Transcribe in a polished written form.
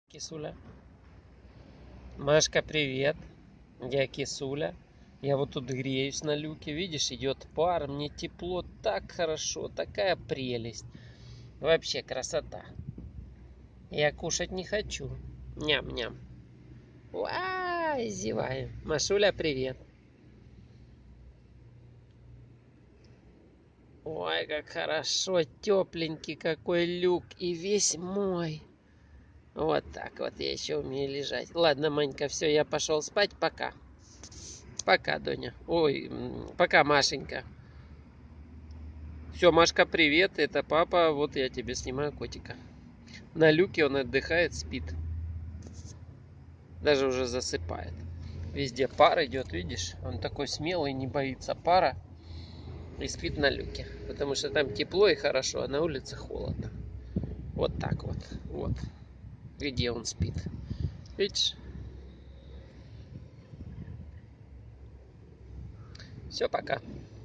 Кисуля. Машка, привет. Я Кисуля. Я вот тут греюсь на люке. Видишь, идет пар. Мне тепло, так хорошо. Такая прелесть. Вообще красота. Я кушать не хочу. Ням-ням. Уай, зеваю. Машуля, привет. Ой, как хорошо. Тепленький какой люк. И весь мой. Вот так вот я еще умею лежать. Ладно, Манька, все, я пошел спать. Пока. Пока, Доня. Ой, пока, Машенька. Все, Машка, привет. Это папа. Вот я тебе снимаю котика. На люке он отдыхает, спит. Даже уже засыпает. Везде пар идет, видишь? Он такой смелый, не боится пара. И спит на люке. Потому что там тепло и хорошо, а на улице холодно. Вот так вот. Вот. Где он спит. Видишь? Все, пока.